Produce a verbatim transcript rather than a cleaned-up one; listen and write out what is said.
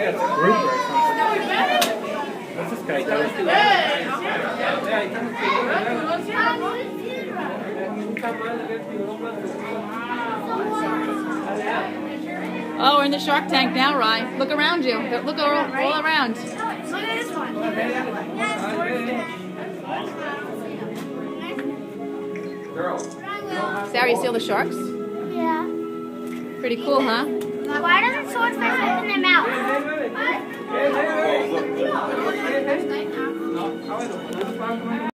it's a grouper or something. What's this guy doing? Oh, we're in the shark tank now, Ryan. Look around you. Look all, all around. Look at this one. Sarah, you see all the sharks? Yeah. Pretty cool, huh? Why doesn't swordfish open their mouth?